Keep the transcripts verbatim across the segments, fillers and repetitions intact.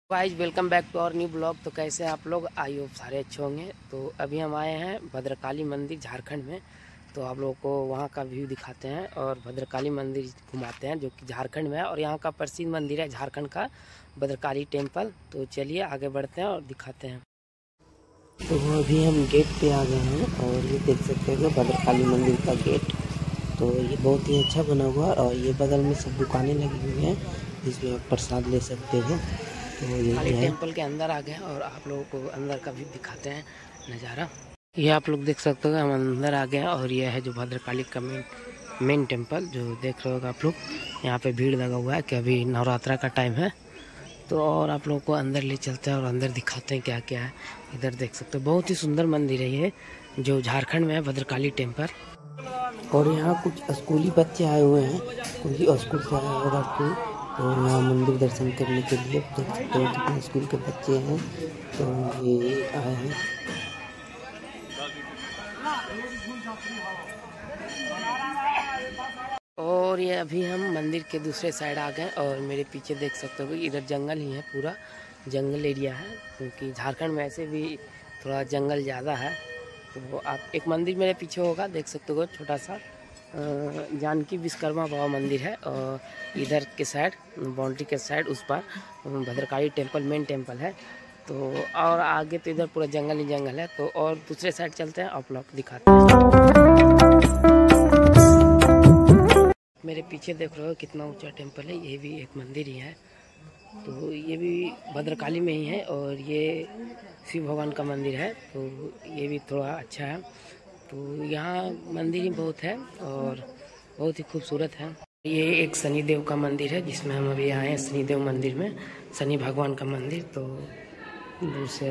Guys welcome back to our new blog. तो कैसे आप लोग, आई होप सारे अच्छे होंगे। तो अभी हम आए हैं भद्रकाली मंदिर झारखंड में। तो आप लोगों को वहाँ का व्यू दिखाते हैं और भद्रकाली मंदिर घुमाते हैं जो कि झारखंड में है। और यहाँ का प्रसिद्ध मंदिर है झारखंड का भद्रकाली टेम्पल। तो चलिए आगे बढ़ते हैं और दिखाते हैं। तो अभी हम गेट पे आ गए हैं और ये देख सकते हैं भद्रकाली मंदिर का गेट। तो ये बहुत ही अच्छा बना हुआ है और ये बगल में सब दुकानें लगी हुई हैं जिसमें आप प्रसाद ले सकते हो। तो ये टेम्पल के अंदर आ गए और आप लोगों को अंदर का भी दिखाते हैं नज़ारा। ये आप लोग देख सकते हो हम अंदर आ गए हैं और ये है जो भद्रकाली का मेन मेन टेम्पल जो देख रहे हो आप लोग। यहाँ पे भीड़ लगा हुआ है कि अभी नवरात्रा का टाइम है। तो और आप लोगों को अंदर ले चलते हैं और अंदर दिखाते हैं क्या क्या है। इधर देख सकते हो बहुत ही सुंदर मंदिर है ये जो झारखंड में है भद्रकाली टेम्पल। और यहाँ कुछ स्कूली बच्चे आए हुए हैं, कोई स्कूल से आया होगा कोई। और यहाँ मंदिर दर्शन करने के लिए देख सकते हो कितने स्कूल के बच्चे हैं। तो ये आए हैं। और ये अभी हम मंदिर के दूसरे साइड आ गए और मेरे पीछे देख सकते हो इधर जंगल ही है, पूरा जंगल एरिया है क्योंकि झारखंड में ऐसे भी थोड़ा जंगल ज़्यादा है। तो आप एक मंदिर मेरे पीछे होगा देख सकते हो छोटा सा जानकी विश्वकर्मा बाबा मंदिर है। और इधर के साइड बाउंड्री के साइड उस पर भद्रकाली टेम्पल मेन टेम्पल है। तो और आगे तो इधर पूरा जंगल ही जंगल है। तो और दूसरे साइड चलते हैं आप लोग दिखाते हैं। मेरे पीछे देख रहे हो कितना ऊंचा टेम्पल है, ये भी एक मंदिर ही है। तो ये भी भद्रकाली में ही है और ये शिव भगवान का मंदिर है। तो ये भी थोड़ा अच्छा है। तो यहाँ मंदिर ही बहुत है और बहुत ही खूबसूरत है। ये एक शनिदेव का मंदिर है जिसमें हम अभी आए हैं, शनिदेव मंदिर में, शनि भगवान का मंदिर। तो दूसरे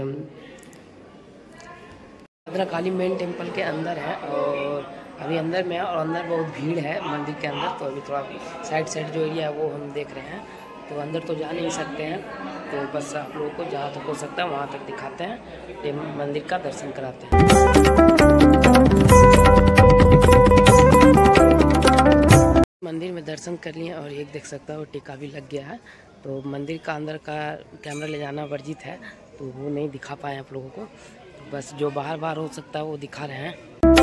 भद्रकाली मेन टेम्पल के अंदर है और अभी अंदर में है और अंदर बहुत भीड़ है मंदिर के अंदर। तो अभी थोड़ा साइड साइड जो एरिया है वो हम देख रहे हैं। तो अंदर तो जा नहीं सकते हैं, तो बस आप लोगों को जहाँ तक हो सकता है वहाँ तक दिखाते हैं, मंदिर का दर्शन कराते हैं। मंदिर में दर्शन कर लिए और एक देख सकता हो टीका भी लग गया है। तो मंदिर का अंदर का कैमरा ले जाना वर्जित है तो वो नहीं दिखा पाए आप लोगों को। तो बस जो बाहर बाहर हो सकता है वो दिखा रहे हैं।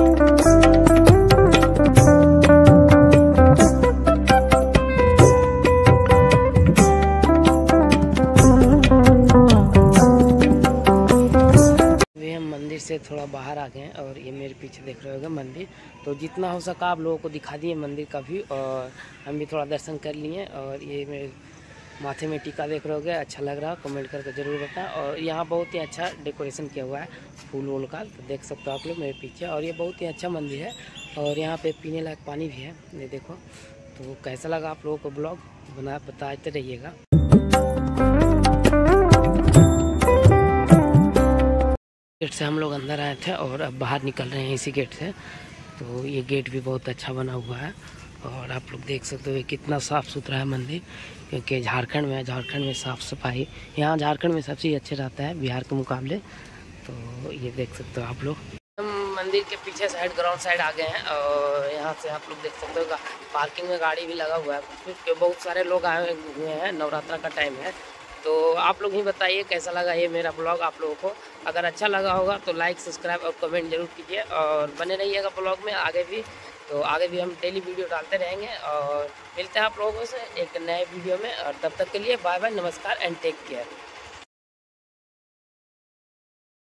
मंदिर से थोड़ा बाहर आ गए और ये मेरे पीछे देख रहे होगा मंदिर। तो जितना हो सका आप लोगों को दिखा दिए मंदिर का भी और हम भी थोड़ा दर्शन कर लिए। और ये मेरे माथे में टीका देख रहे होगे, अच्छा लग रहा है कमेंट करके ज़रूर बताएं। और यहाँ बहुत ही अच्छा डेकोरेशन किया हुआ है फूल वूल का, तो देख सकते हो आप लोग मेरे पीछे। और ये बहुत ही अच्छा मंदिर है और यहाँ पे पीने लायक पानी भी है, ये देखो। तो कैसा लगा आप लोगों को ब्लॉग बना बताते रहिएगा। गेट से हम लोग अंदर आए थे और अब बाहर निकल रहे हैं इसी गेट से। तो ये गेट भी बहुत अच्छा बना हुआ है और आप लोग देख सकते हो कितना साफ़ सुथरा है मंदिर, क्योंकि झारखंड में झारखंड में साफ़ सफाई यहाँ झारखंड में सबसे अच्छे रहता है बिहार के मुकाबले। तो ये देख सकते हो आप लोग। हम मंदिर के पीछे साइड ग्राउंड साइड आ गए हैं और यहाँ से आप लोग देख सकते हो पार्किंग में गाड़ी भी लगा हुआ है क्योंकि बहुत सारे लोग आए हुए हैं, नवरात्रा का टाइम है। तो आप लोग ही बताइए कैसा लगा ये मेरा ब्लॉग आप लोगों को। अगर अच्छा लगा होगा तो लाइक सब्सक्राइब और कमेंट जरूर कीजिए और बने रहिएगा ब्लॉग में आगे भी। तो आगे भी हम डेली वीडियो डालते रहेंगे और मिलते हैं आप लोगों से एक नए वीडियो में। और तब तक के लिए बाय बाय, नमस्कार एंड टेक केयर।